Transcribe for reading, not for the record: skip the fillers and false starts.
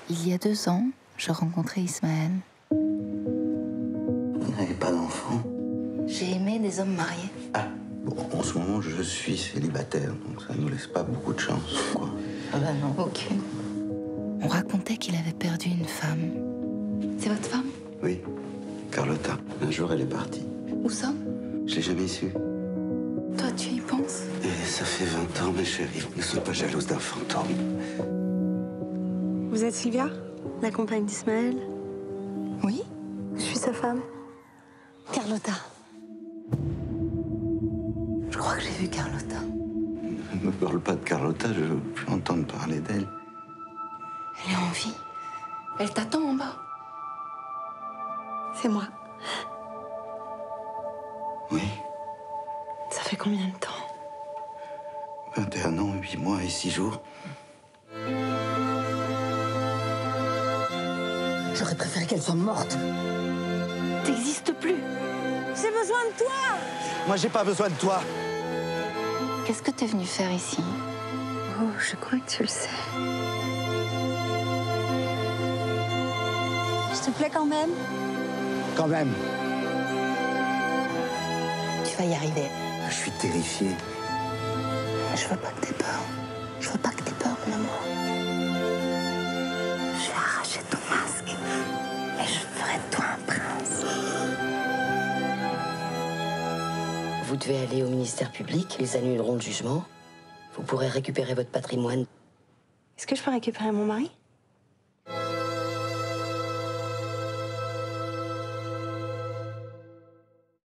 Il y a 2 ans, je rencontrais Ismaël. Vous n'avez pas d'enfant? J'ai aimé des hommes mariés. Ah, bon, en ce moment, je suis célibataire, donc ça nous laisse pas beaucoup de chance, quoi. Ah bah non. Ok. On racontait qu'il avait perdu une femme. C'est votre femme? Oui, Carlotta. Un jour, elle est partie. Où ça? Je l'ai jamais su. Toi, tu y penses? Et ça fait 20 ans, ma chérie. Ne sois pas jalouse d'un fantôme. Vous êtes Sylvia, la compagne d'Ismaël? Oui. Je suis sa femme. Carlotta. Je crois que j'ai vu Carlotta. Ne me parle pas de Carlotta, je veux plus entendre parler d'elle. Elle est en vie. Elle t'attend en bas. C'est moi. Oui, Ça fait combien de temps? 21 ans, 8 mois et 6 jours. J'aurais préféré qu'elle soit morte. T'existes plus. J'ai besoin de toi! Moi, j'ai pas besoin de toi. Qu'est-ce que t'es venu faire ici? Oh, je crois que tu le sais. Je te plais quand même? Quand même. Tu vas y arriver. Je suis terrifié. Je veux pas que t'aies peur. Je veux pas que t'aies peur, mon amour. Je vais arracher ton masque et je ferai de toi un prince. Vous devez aller au ministère public, ils annuleront le jugement. Vous pourrez récupérer votre patrimoine. Est-ce que je peux récupérer mon mari?